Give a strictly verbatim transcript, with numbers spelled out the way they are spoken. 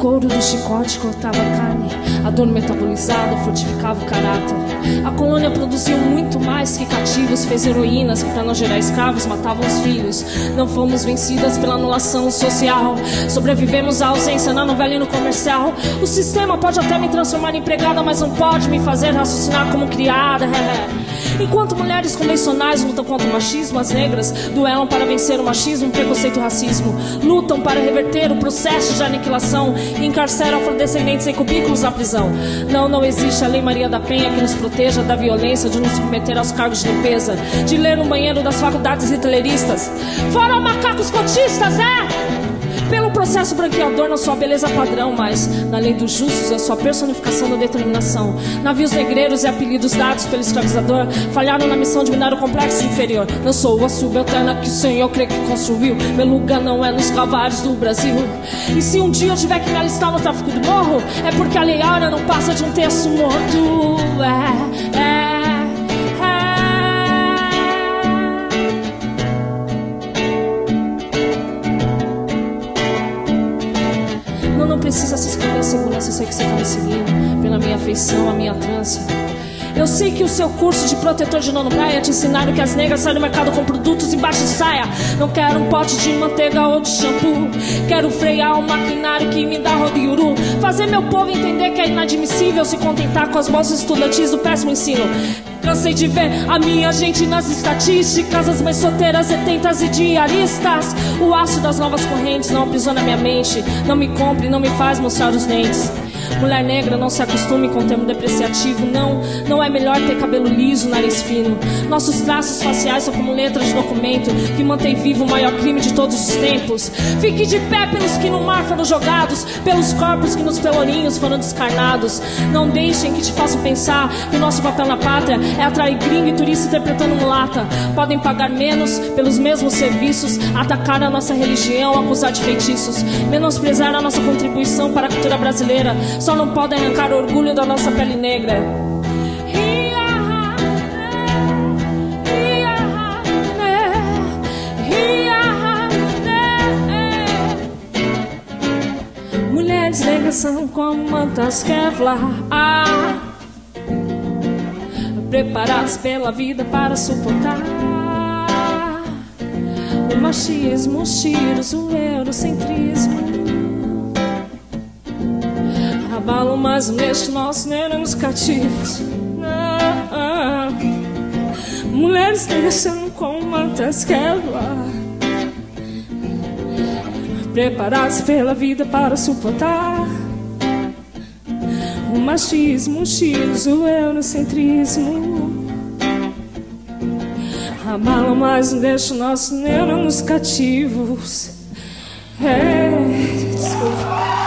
couro do chicote cortava a carne, a dor metabolizada fortificava o caráter. A colônia produziu muito mais que cativos, fez heroínas que, para não gerar escravos, matavam os filhos. Não fomos vencidas pela anulação social, sobrevivemos à ausência na novela e no comercial. O sistema pode até me transformar em empregada, mas não pode me fazer raciocinar como criada. Enquanto mulheres convencionais lutam contra o machismo, as negras duelam para vencer o machismo, o preconceito e o racismo. Lutam para reverter o processo de aniquilação e encarceram afrodescendentes em cubículos na prisão. Não, não existe a Lei Maria da Penha que nos proteja da violência, de nos submeter aos cargos de limpeza, de ler no banheiro das faculdades hitleristas. Foram macacos cotistas, é? Pelo processo branqueador, não sou a beleza padrão, mas na lei dos justos eu sou a personificação da determinação. Navios negreiros e apelidos dados pelo escravizador falharam na missão de minar o complexo inferior. Não sou a subalterna que o Senhor crê que construiu. Meu lugar não é nos calvários do Brasil. E se um dia eu tiver que me alistar no tráfico do morro, é porque a lei áurea não passa de um terço morto. É, é Não precisa se esconder a segurança, eu sei que você está me seguindo pela minha afeição, a minha trança. Eu sei que o seu curso de protetor de nono praia te ensinaram que as negras saem do mercado com produtos embaixo de saia. Não quero um pote de manteiga ou de shampoo, quero frear um maquinário que me dá rodeuru. Fazer meu povo entender que é inadmissível se contentar com as bolsas estudantis do péssimo ensino. Cansei de ver a minha gente nas estatísticas, as mães solteiras, setentas e diaristas. O aço das novas correntes não aprisiona minha mente, não me compre, não me faz mostrar os dentes. Mulher negra, não se acostume com o termo depreciativo. Não, não é melhor ter cabelo liso, nariz fino. Nossos traços faciais são como letras de documento que mantém vivo o maior crime de todos os tempos. Fique de pé pelos que no mar foram jogados, pelos corpos que nos pelourinhos foram descarnados. Não deixem que te façam pensar que o nosso papel na pátria é atrair gringo e turista interpretando mulata. Podem pagar menos pelos mesmos serviços, atacar a nossa religião, acusar de feitiços, menosprezar a nossa contribuição para a cultura brasileira. Só não podem arrancar o orgulho da nossa pele negra. Mulheres negras são como mantas Kevlar, ah, preparadas pela vida para suportar o machismo, os tiros, o eurocentrismo. Abalam mais um deste nosso nervos cativos. Ah, ah. Mulheres negras são como mantas Kevlar, preparadas pela vida para suportar o machismo, os tiros, o eurocentrismo. Abalam mais um deste nosso nervos cativos. É, desculpa.